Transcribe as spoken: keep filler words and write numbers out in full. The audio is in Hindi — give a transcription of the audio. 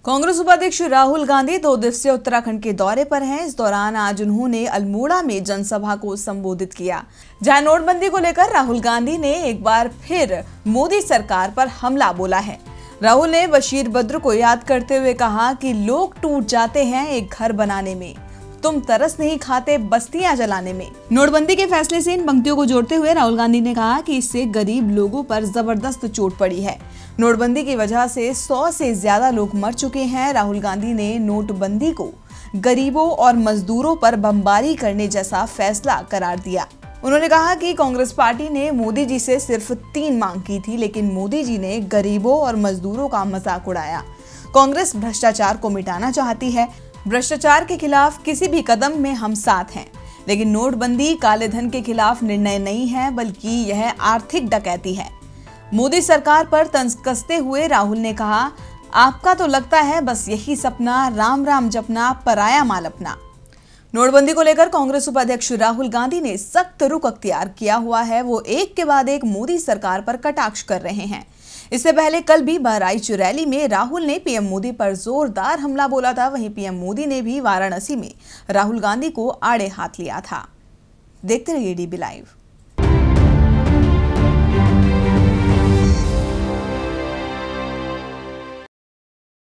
कांग्रेस उपाध्यक्ष राहुल गांधी दो दिवसीय उत्तराखंड के दौरे पर हैं। इस दौरान आज उन्होंने अल्मोड़ा में जनसभा को संबोधित किया, जहां नोटबंदी को लेकर राहुल गांधी ने एक बार फिर मोदी सरकार पर हमला बोला है। राहुल ने बशीर बद्र को याद करते हुए कहा कि लोग टूट जाते हैं एक घर बनाने में, तुम तरस नहीं खाते बस्तियां जलाने में। नोटबंदी के फैसले से इन पंक्तियों को जोड़ते हुए राहुल गांधी ने कहा कि इससे गरीब लोगों पर जबरदस्त चोट पड़ी है। नोटबंदी की वजह से सौ से ज्यादा लोग मर चुके हैं। राहुल गांधी ने नोटबंदी को गरीबों और मजदूरों पर बमबारी करने जैसा फैसला करार दिया। उन्होंने कहा कि कांग्रेस पार्टी ने मोदी जी से सिर्फ तीन मांग की थी, लेकिन मोदी जी ने गरीबों और मजदूरों का मजाक उड़ाया। कांग्रेस भ्रष्टाचार को मिटाना चाहती है। भ्रष्टाचार के खिलाफ किसी भी कदम में हम साथ हैं, लेकिन नोटबंदी काले धन के खिलाफ निर्णय नहीं है, बल्कि यह आर्थिक डकैती है। मोदी सरकार पर तंज कसते हुए राहुल ने कहा, आपका तो लगता है बस यही सपना, राम राम जपना, पराया माल अपना। नोटबंदी को लेकर कांग्रेस उपाध्यक्ष राहुल गांधी ने सख्त रुख अख्तियार किया हुआ है। वो एक के बाद एक मोदी सरकार पर कटाक्ष कर रहे हैं। इससे पहले कल भी बहराइच रैली में राहुल ने पीएम मोदी पर जोरदार हमला बोला था। वहीं पीएम मोदी ने भी वाराणसी में राहुल गांधी को आड़े हाथ लिया था। देखते रहिए डीबी लाइव।